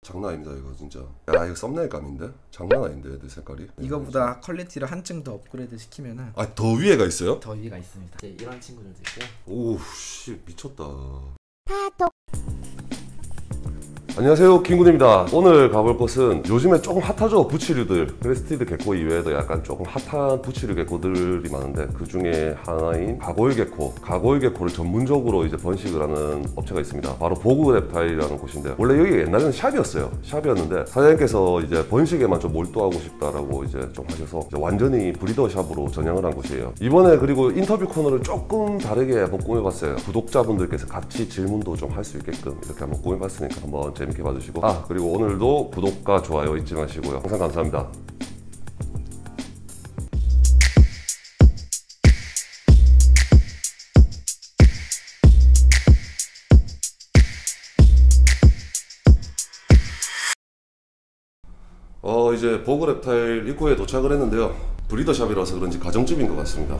장난 아닙니다 이거 진짜. 야 이거 썸네일감인데? 장난 아닌데 애들 색깔이. 이거보다 퀄리티를 한층 더 업그레이드 시키면은 아 더 위에가 있어요? 더 위가 있습니다. 이제 이런 친구들도 있고요. 오씨 미쳤다. 안녕하세요 김군입니다. 오늘 가볼 곳은 요즘에 조금 핫하죠 부치류들. 크레스티드 개코 이외에도 약간 조금 핫한 부치류 개코들이 많은데 그 중에 하나인 가고일 개코. 가고일 개코를 전문적으로 이제 번식을 하는 업체가 있습니다. 바로 보그랩타일이라는 곳인데 원래 여기 옛날에는 샵이었어요. 샵이었는데 사장님께서 이제 번식에만 좀 몰두하고 싶다라고 이제 좀 하셔서 이제 완전히 브리더 샵으로 전향을 한 곳이에요. 이번에 그리고 인터뷰 코너를 조금 다르게 한번 꾸며봤어요. 구독자분들께서 같이 질문도 좀 할 수 있게끔 이렇게 한번 꾸며봤으니까 한번 재밌게 봐주시고, 그리고 오늘도 구독과 좋아요 잊지 마시고요. 항상 감사합니다. 이제 보그랩타일 입구에 도착을 했는데요. 브리더샵이라서 그런지 가정집인 것 같습니다.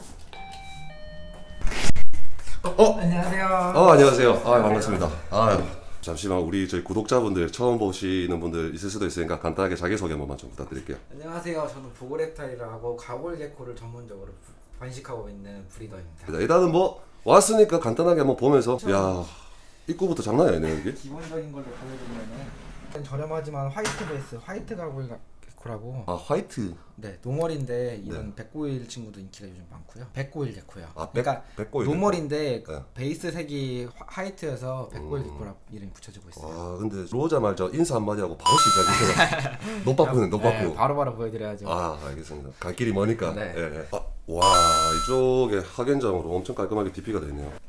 안녕하세요. 안녕하세요. 반갑습니다. 잠시만 우리 저희 구독자분들 처음 보시는 분들 있을 수도 있으니까 간단하게 자기소개 한 번만 좀 부탁드릴게요. 안녕하세요. 저는 보그랩타일이라고 가골 개코를 전문적으로 번식하고 있는 브리더입니다. 일단은 뭐 왔으니까 간단하게 한번 보면서 야 입구부터 장난이 아니네요 여기. 기본적인 걸로 보여드리면은 저렴하지만 화이트 베이스, 화이트 가골 개코라고. 화이트. 네, 노멀인데 이런 백고일 친구도 인기가 요즘 많고요. 백고일 개코요. 그러니까 백고일 노멀인데 베이스 색이 화이트여서 백고일 개코라고 이름이 붙여지고 있어요. 근데 들어오자마자 인사 한마디 하고 바로 시작이세요. 노빠꾸네 노빠꾸. 네, 바로바로 보여드려야죠. 알겠습니다. 갈 길이 머니까. 네. 와 이쪽에 확연장으로 엄청 깔끔하게 DP가 되어 있네요.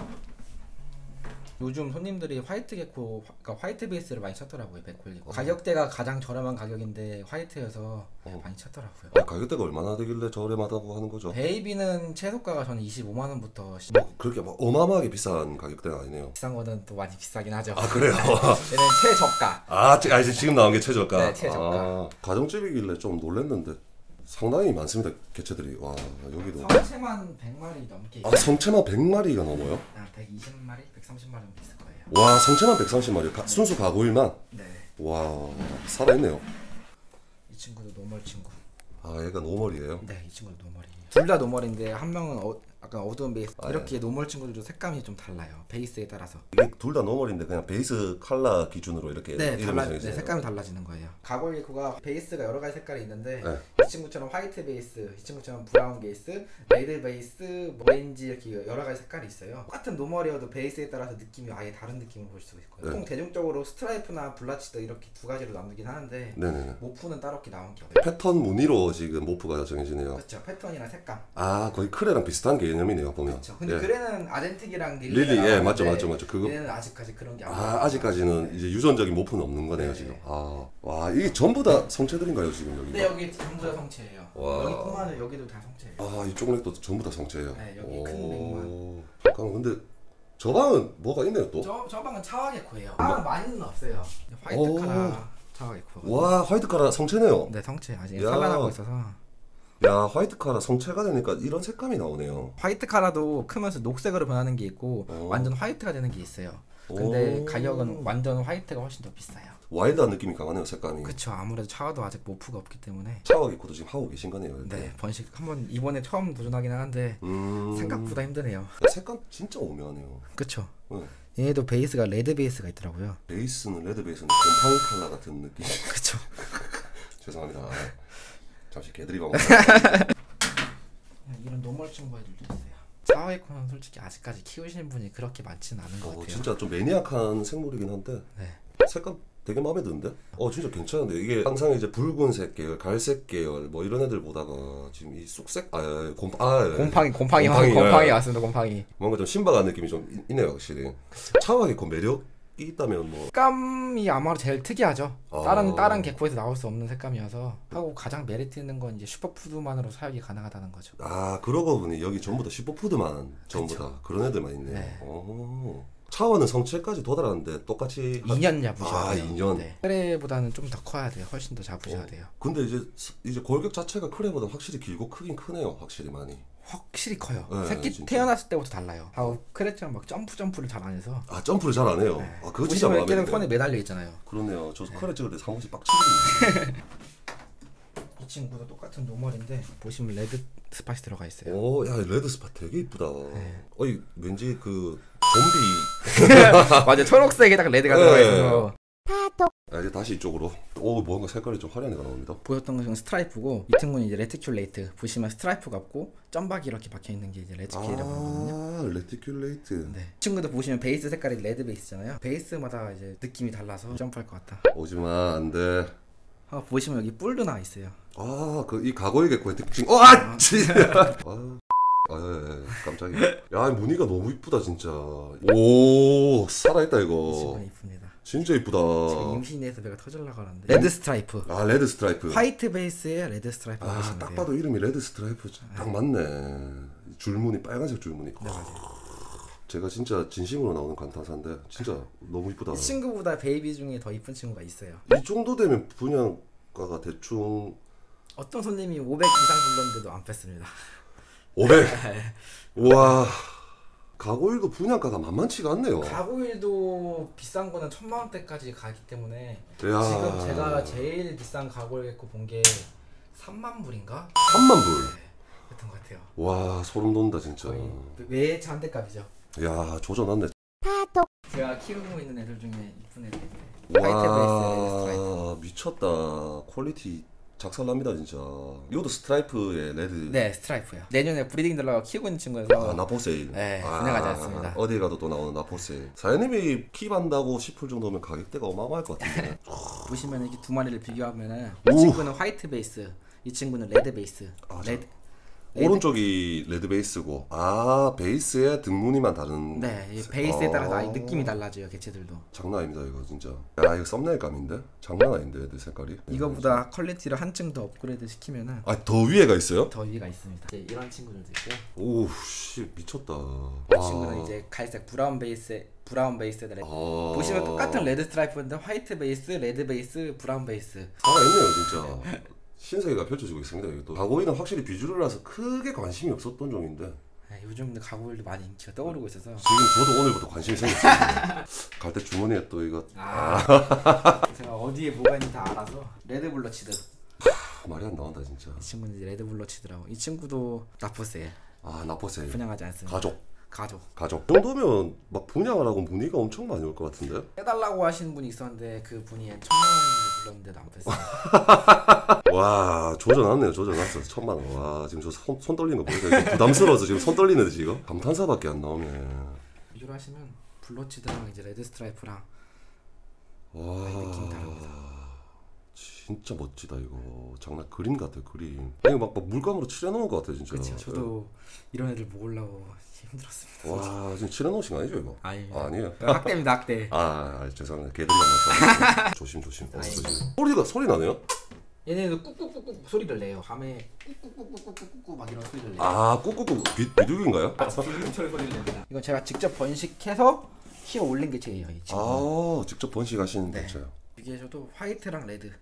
요즘 손님들이 화이트 개코, 그러니까 화이트 베이스를 많이 찾더라고요. 백골 개코. 가격대가 가장 저렴한 가격인데 화이트여서 많이 찾더라고요. 가격대가 얼마나 되길래 저렴하다고 하는 거죠? 베이비는 최소가가 저는 25만 원부터 그렇게 막 어마어마하게 비싼 가격대는 아니네요. 비싼 거는 또 많이 비싸긴 하죠. 그래요? 얘는 최저가. 이제 지금 나온 게 최저가? 네, 최저가. 가정집이길래 좀 놀랐는데 상당히 많습니다. 개체들이. 와 여기도 성체만 100마리 넘게. 성체만 100마리가 넘어요? 120마리? 130마리 정도 있을 거예요. 와 성체만 130마리. 순수 가고일만? 네. 와 살아있네요. 이 친구도 노멀 친구. 얘가 노멀이에요? 네, 이 친구도 노멀이에요. 둘 다 노멀인데 한 명은 약간 어두운 베이스. 이렇게 노멀 친구들도 색감이 좀 달라요. 베이스에 따라서. 이게 둘 다 노멀인데 그냥 베이스 컬러 기준으로 이렇게 색감이 달라지는 거예요. 가골 개코가 베이스가 여러 가지 색깔이 있는데 이 친구처럼 화이트 베이스, 이 친구처럼 브라운 베이스, 레드 베이스, 오렌지 이렇게 여러 가지 색깔이 있어요. 똑같은 노멀이어도 베이스에 따라서 느낌이 아예 다른 느낌을 볼 수 있고요. 보통 대중적으로 스트라이프나 블라치드 이렇게 두 가지로 나누긴 하는데 모프는 따로 이렇게 나온 게 없어요. 패턴 무늬로 지금 모프가 정해지네요. 그렇죠. 패턴이나 색감. 거의 크레랑 비슷한 개념이네요 보면. 그렇죠. 근데 그레는 아젠틱이랑 릴리 맞죠. 그거 얘는 아직까지 그런 게 아직까지는 이제 유전적인 모프는 없는 거네요 지금. 와 이게 전부 다 성체들인가요 지금 여기? 네, 여기 전부 다 성체예요. 여기뿐만 아니라 여기도 다 성체예요. 이쪽 렉도 전부 다 성체예요. 네, 여기 큰 렉만. 잠깐 근데 저 방은 뭐가 있네요 또? 저 방은 차와 개코예요. 방은 많이는 없어요. 화이트 카라 차와 개코. 와 화이트 카라 성체네요. 네, 성체 아직 산란하고 있어서. 화이트 카라 성체가 되니까 이런 색감이 나오네요. 화이트 카라도 크면서 녹색으로 변하는 게 있고 완전 화이트가 되는 게 있어요. 근데 가격은 완전 화이트가 훨씬 더 비싸요. 와일드한 느낌이 강하네요 색감이. 그쵸. 아무래도 차와도 아직 모프가 없기 때문에. 차와 개코도 지금 하고 계신 거네요 이렇게. 네, 번식 한번 이번에 처음 도전하긴 하는데 생각보다 힘드네요. 색감 진짜 오묘하네요. 그쵸. 얘도 베이스가 레드 베이스가 있더라고요. 베이스는 레드 베이스는 곰팡이 컬러 같은 느낌. 그쵸. 죄송합니다. 잠시 개드립 하고. 이런 노멀 친구들도 있어요. 차와이코는 솔직히 아직까지 키우시는 분이 그렇게 많지는 않은 것 같아요. 진짜 좀 매니악한 생물이긴 한데 색감 되게 마음에 드는데? 진짜 괜찮은데 이게 항상 이제 붉은색 계열, 갈색 계열 뭐 이런 애들 보다가 지금 이 쑥색 곰팡이 왔습니다. 곰팡이. 뭔가 좀 신박한 느낌이 좀 있네요 확실히. 차와이코 매력이 있다면 뭐 색감이 아마도 제일 특이하죠. 다른 개코에서 나올 수 없는 색감이어서 하고 가장 메리트 있는 건 이제 슈퍼푸드만으로 사육이 가능하다는 거죠. 그러고 보니 여기 전부 다 슈퍼푸드만 전부 다 그런 애들만 있네요. 차와는 성체까지 도달하는데 똑같이 2년 잡으셔야 돼요. 2년. 크레보다는 좀 더 커야 돼요. 훨씬 더 잡으셔야 돼요. 근데 이제 골격 자체가 크레보다 확실히 길고 크긴 크네요. 확실히 많이. 확실히 커요. 네, 새끼 진짜. 태어났을 때부터 달라요. 크레처럼 막 점프를 잘 안 해서. 아 점프를 잘 안 해요. 네. 아 그거 진짜 마음에 계속 들어요. 손에 매달려 있잖아요. 그러네요. 저 카레 찍을 때 사무실 빡치거든요. 이 친구도 똑같은 노멀인데 보시면 레드 스팟이 들어가 있어요. 오, 야 레드 스팟 되게 이쁘다. 네. 어이 왠지 그 좀비. 맞아, 초록색에다가 레드가 들어가 있어서. 아, 이제 다시 이쪽으로. 오 뭔가 색깔이 좀 화려한 애가 나옵니다. 보였던 것은 스트라이프고 이 친구는 이제 레티큘레이트. 보시면 스트라이프 같고 점박이 이렇게 박혀 있는 게 이제 레티큘이라고 하거든요. 아 레티큘레이트. 네. 이 친구도 보시면 베이스 색깔이 레드 베이스잖아요. 베이스마다 이제 느낌이 달라서 점프할 것 같다. 오지마 안돼. 보시면 여기 뿔도 나와 있어요. 아 그 이 과거의 개코의 특징. 아 진짜. 예, 깜짝이야. 야 무늬가 너무 이쁘다 진짜. 오 살아있다 이 이거. 친구는 이쁩니다. 진짜 이쁘다. 지금 임신해서 배가 터질라고 하는데 레드 스트라이프. 아 레드 스트라이프. 화이트 베이스에 레드 스트라이프 아 보시면 딱 돼요. 봐도 이름이 레드 스트라이프 딱 맞네. 줄무늬 빨간색 줄무늬. 네, 맞아요. 제가 진짜 진심으로 나오는 감탄사인데 진짜 너무 이쁘다. 이 친구보다 베이비 중에 더 이쁜 친구가 있어요. 이 정도 되면 분양가가 대충 어떤 손님이 500 이상 불렀는데도 안 뺐습니다. 500. 우와. 가고일도 분양가가 만만치가 않네요. 가구일도 비싼 거는 1000만 원대까지 가기 때문에 야. 지금 제가 제일 비싼 가구일 개코 본 게 3만 불인가? 3만 불. 그랬던 것 같아요. 와 소름 돋는다 진짜. 거의 외차 한 대값이죠. 야 조져놨네. 제가 키우고 있는 애들 중에 이쁜 애들 있는데 화이트 베이스 스트라이프. 와 미쳤다. 퀄리티 작살납니다 진짜. 이것도 스트라이프의 레드. 네, 스트라이프요. 내년에 브리딩 들러가 키우고 있는 친구여서 아 나포세일. 네, 분양하지 않습니다. 어디 가도 또 나오는 나포세일. 사장님이 킵한다고 싶을 정도면 가격대가 어마어마할 것 같은데. 보시면 이렇게 두 마리를 비교하면은 오. 이 친구는 화이트 베이스, 이 친구는 레드 베이스. 아, 레드. 오른쪽이 레드 베이스고 아 베이스에 등무늬만 다른. 네, 이 베이스에 따라서 아. 느낌이 달라져요, 개체들도. 장난 아닙니다 이거 진짜. 야 이거 썸네일감인데 장난 아닌데 애들 색깔이. 이거보다 퀄리티를 한층 더 업그레이드 시키면은 아 더 위에가 있어요? 더 위가 있습니다. 이제 이런 친구들도 있고, 오씨 미쳤다. 이 친구는 이제 갈색 브라운 베이스에다 레드. 보시면 똑같은 레드 스트라이프인데 화이트 베이스, 레드 베이스, 브라운 베이스. 살아있네요 진짜. 신세계가 펼쳐지고 있습니다. 이것도 가고이는 확실히 비주류라서 크게 관심이 없었던 종인데 네, 요즘 가구일도 많이 인기가 떠오르고 있어서. 지금 저도 오늘부터 관심이 생겼어요. 갈 때 주머니에 또 이거 제가 어디에 뭐가 있는지 다 알아서 레드 블러치드. 말이 안 나온다 진짜. 이 친구는 이제 레드 블러치드라고. 이 친구도 나포세일. 아 나포세일. 분양하지 않습니다. 가족. 이 정도면 막 분양을 하고 문의가 엄청 많이 올 것 같은데? 해달라고 하시는 분이 있었는데 그 분이 1000만 원 불렀는데도 안 뺐어요. 와 조져놨네요. 조져놨어. 1000만 원. 와 지금 저 손 떨리는 거 보니까 좀 부담스러워서 지금 손 떨리는데 지금 감탄사밖에 안 나오네. 비교를 하시면 블러치드랑 이제 레드 스트라이프랑 와 느낌이 다릅니다. 진짜 멋지다 이거. 장난 그림 같아 그림. 이거 막 물감으로 칠해놓은 것 같아 진짜. 그렇죠. 저도 이런 애들 모으려고 힘들었습니다. 와 지금 칠해놓으신 거 아니죠 이거? 아니에요. 아니에요. 학대입니다, 학대. 죄송합니다. 개들이 한번 조심. 조심. 소리 나네요? 얘네도 꾹꾹꾹꾹 소리를 내요. 밤에 꾹꾹꾹꾹꾹꾹 막 이런 소리를 내요. 아 꾹꾹꾹 비둘기인가요? 비빔철 소리를 냅니다. 이건 제가 직접 번식해서 키워 올린 개체예요, 이 친구. 아 직접 번식하시는 네. 거죠. 이게 저도 화이트랑 레드.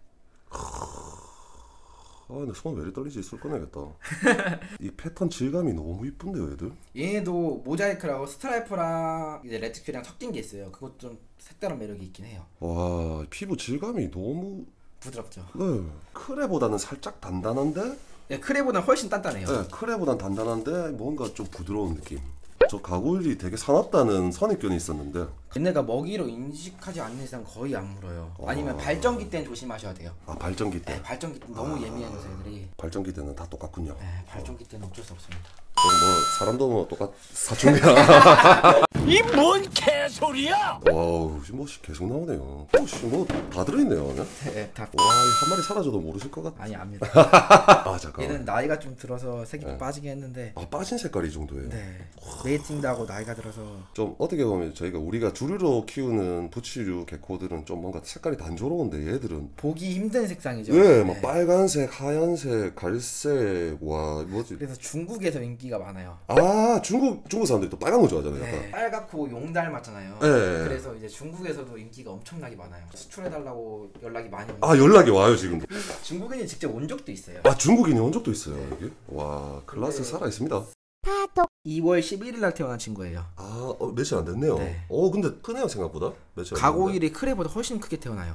아 근데 손 왜 이리 떨리지? 술 꺼내야겠다. 이 패턴 질감이 너무 이쁜데요 얘들? 얘네도 모자이크라고 스트라이프랑 이제 레티큘이랑 섞인 게 있어요. 그것도 좀 색다른 매력이 있긴 해요. 와 피부 질감이 너무 부드럽죠. 네 크레보다는 살짝 단단한데 네, 크레보다 훨씬 단단해요. 네 크레보단 단단한데 뭔가 좀 부드러운 느낌. 저 가골이 되게 사납다는 선입견이 있었는데 얘네가 먹이로 인식하지 않는 이상 거의 안 물어요. 아니면 발전기 때는 조심하셔야 돼요. 아 발전기 때 네, 발전기 때 너무 예민해서 애들이. 발전기 때는 다 똑같군요. 네, 발전기 때는 어쩔 수 없습니다. 그럼 뭐 사람도 뭐 똑같 사춘기야. 이 뭔 개소리야! 와우 지금 뭐 계속 나오네요. 오씨 뭐 다 들어있네요. 네, 다. 와한 마리 사라져도 모르실 것 같아. 아니 압니다. 아 잠깐. 얘는 나이가 좀 들어서 색이 네. 빠지게 했는데. 아 빠진 색깔이 이 정도예요. 네. 메이팅도 하고 나이가 들어서. 좀 어떻게 보면 우리가 주류로 키우는 부치류 개코들은 좀 뭔가 색깔이 단조로운데 얘들은 보기 힘든 색상이죠. 예, 막 네. 빨간색, 하얀색, 갈색 와 뭐지? 그래서 중국에서 인기가 인기가 많아요. 아 중국 사람들이 또 빨간 거 좋아하잖아요. 약간. 네, 빨갛고 용 닮았잖아요. 네. 그래서 이제 중국에서도 인기가 엄청나게 많아요. 수출해달라고 연락이 많이 오고. 아 연락이 와요 지금. 중국인이 직접 온 적도 있어요. 아 중국인이 온 적도 있어요 여기. 와 클라스 살아 있습니다. 2월 11일 날 태어난 친구예요. 아 며칠 안 됐네요. 네. 근데 크네요 생각보다. 며칠 안 됐는데. 가고일이 크레보다 훨씬 크게 태어나요.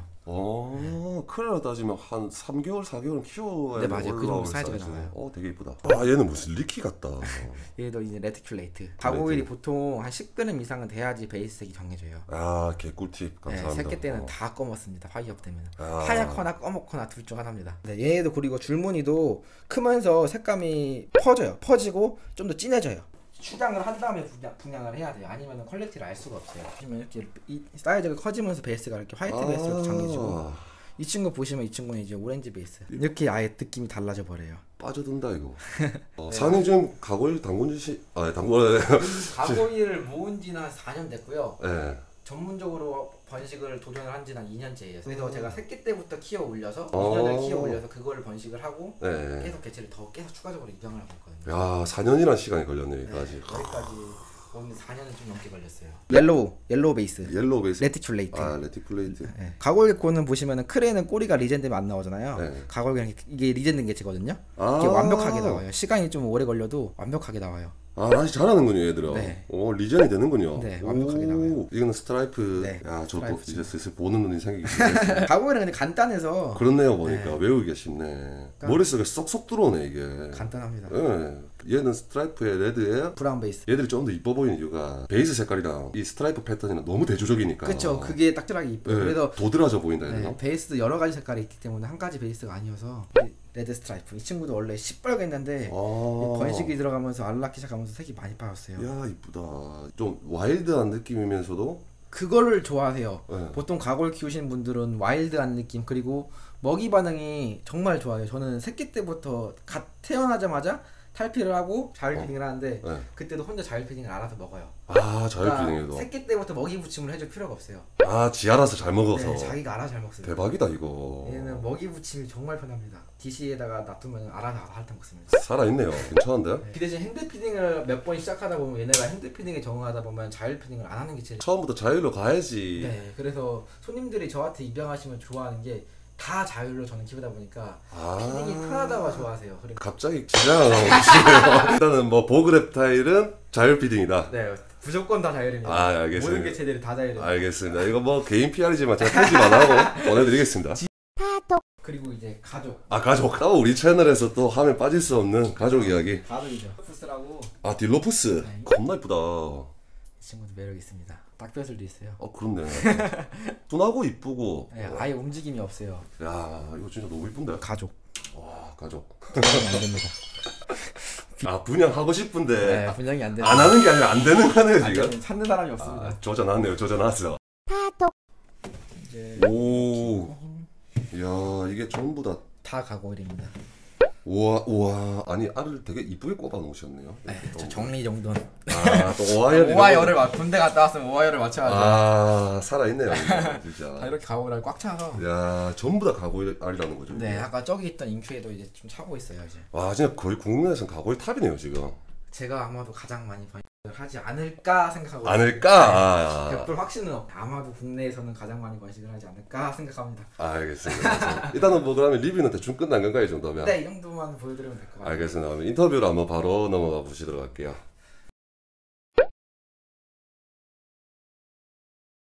크레라 따지면 한 3개월, 4개월은 키워야 네, 맞아요. 그 정도 올라올 사이즈가 사이즈. 나와요. 되게 이쁘다. 아 얘는 무슨 리키 같다. 얘도 이제 레티큘레이트. 가고일이 보통 한 10g 이상은 돼야지 베이스색이 정해져요. 아 개꿀팁 감사합니다. 네, 새끼 때는 다 검었습니다. 화이업 되면 아. 하얗거나 검었거나 둘 중 하나입니다. 네, 얘도 그리고 줄무늬도 크면서 색감이 퍼지고 좀 더 진해져요. 추장을 한 다음에 분양을 해야 돼요. 아니면 퀄리티를 알 수가 없어요. 보시면 이렇게 이 사이즈가 커지면서 베이스가 이렇게 화이트 베이스로 정해지고 이 친구 보시면 이 친구는 이제 오렌지 베이스 이렇게 아예 느낌이 달라져 버려요. 빠져든다 이거. 사장님 지금 가골 당군지 당군. 가고이를 모은 지는 한 4년 됐고요. 네. 전문적으로 번식을 도전을 한 지는 2년째예요. 그래서 제가 새끼 때부터 키워 올려서 2년을 키워 올려서 그걸 번식을 하고 네. 계속 개체를 더 계속 추가적으로 입양을 하고 있거든요. 야 4년이란 시간이 걸렸네 여기까지. 여기까지 오늘 4년은 좀 넘게 걸렸어요. 옐로우 베이스. 옐로우 베이스. 레티큘레이트. 아 레티큘레이트. 네. 가골개코는 보시면은 크레는 꼬리가 리젠되면 안 나오잖아요. 네. 가골개는 이게 리젠된 개체거든요. 이게 완벽하게 나와요. 시간이 좀 오래 걸려도 완벽하게 나와요. 아직 잘하는군요 얘들아. 네. 리전이 되는군요. 네, 완벽하게 나와요. 이거는 스트라이프. 네, 야 저도 스트라이프 이제 슬슬 보는 눈이 생기기 시작했어요. 가골은 근데 간단해서 그렇네요 보니까 네. 외우기가 쉽네. 머릿속에 쏙쏙 들어오네 이게. 간단합니다. 네. 얘는 스트라이프에 레드에 브라운 베이스. 얘들이 좀 더 이뻐 보이는 이유가 베이스 색깔이랑 이 스트라이프 패턴이랑 너무 대조적이니까. 그렇죠. 그게 딱딱하게 이뻐요. 네, 그래서 도드라져 보인다 해야 되나? 네, 베이스도 여러 가지 색깔이 있기 때문에 한 가지 베이스가 아니어서 레드 스트라이프. 이 친구도 원래 시뻘겋는데 번식이 들어가면서 알라키 시작하면서 색이 많이 빠졌어요. 야 이쁘다. 좀 와일드한 느낌이면서도 그거를 좋아하세요. 네. 보통 가골 키우시는 분들은 와일드한 느낌 그리고 먹이 반응이 정말 좋아요. 저는 새끼 때부터 갓 태어나자마자 탈피를 하고 자율 피딩을 하는데 네. 그때도 혼자 자율 피딩을 알아서 먹어요. 자율 피딩에도. 새끼 때부터 먹이 부침을 해줄 필요가 없어요. 지 알아서 잘 먹어서. 네, 자기가 알아서 잘 먹습니다. 대박이다 이거. 얘는 먹이 부침이 정말 편합니다. DC에다가 놔두면 알아서 핥아 먹습니다. 살아있네요. 괜찮은데? 그 대신 핸드 피딩을 몇 번 시작하다 보면 얘네가 핸드 피딩에 적응하다 보면 자율 피딩을 안 하는 게 제일 처음부터 자율로 가야지. 네, 그래서 손님들이 저한테 입양하시면 좋아하는 게 다 자율로 저는 키우다 보니까 피딩이 편하다고 좋아하세요. 그리고 갑자기 지장을 하고 계시네요. 일단은 뭐 보그랩타일은 자율 피딩이다. 네, 무조건 다 자율입니다. 알겠습니다. 모든 개체들이 다 자율입니다. 알겠습니다. 이거 뭐 개인 PR이지만 제가 편집 안 하고 보내드리겠습니다. 그리고 이제 가족. 가족. 또 우리 채널에서 또 하면 빠질 수 없는 가족 이야기. 가족이죠. 푸스라고. 딜로푸스. 네. 겁나 이쁘다. 이 친구도 매력 있습니다. 딱벼슬도 있어요. 그렇네. 순하고 이쁘고. 네, 아예 움직임이 없어요. 야 이거 진짜 너무 이쁜데. 가족. 와 가족. 분양이 안 됩니다. 분양하고 싶은데 네, 분양이 안 됩니다. 안 하는 게 아니라 안 되는 거네요 지금. 찾는 사람이 없습니다. 조져놨네요. 조져놨어. 이제 오. 야 이게 전부 다. 다 가고일입니다. 우와 아니 알을 되게 이쁘게 꼽아 놓으셨네요. 네, 저 정리 정도는. 또 오하열 군대 갔다 왔으면 오하열을 맞춰가지고. 살아있네요 진짜. 다 이렇게 가고를 꽉 차서. 야 전부 다 가고알이라는 거죠. 네, 아까 저기 있던 인큐에도 이제 좀 차고 있어요 이제. 와 진짜 거의 국내에서는 가고의 탑이네요 지금. 제가 아마도 가장 많이 번식을 하지 않을까 생각하고 않을까? 있어요. 100% 확신은 아마도 국내에서는 가장 많이 번식을 하지 않을까 생각합니다. 알겠습니다. 일단은 뭐 그러면 리뷰는 대충 끝난 건가요 이 정도면? 네, 이 정도만 보여드리면 될 것 같아요. 알겠습니다. 그럼 인터뷰로 한번 바로 넘어가 보시도록 할게요.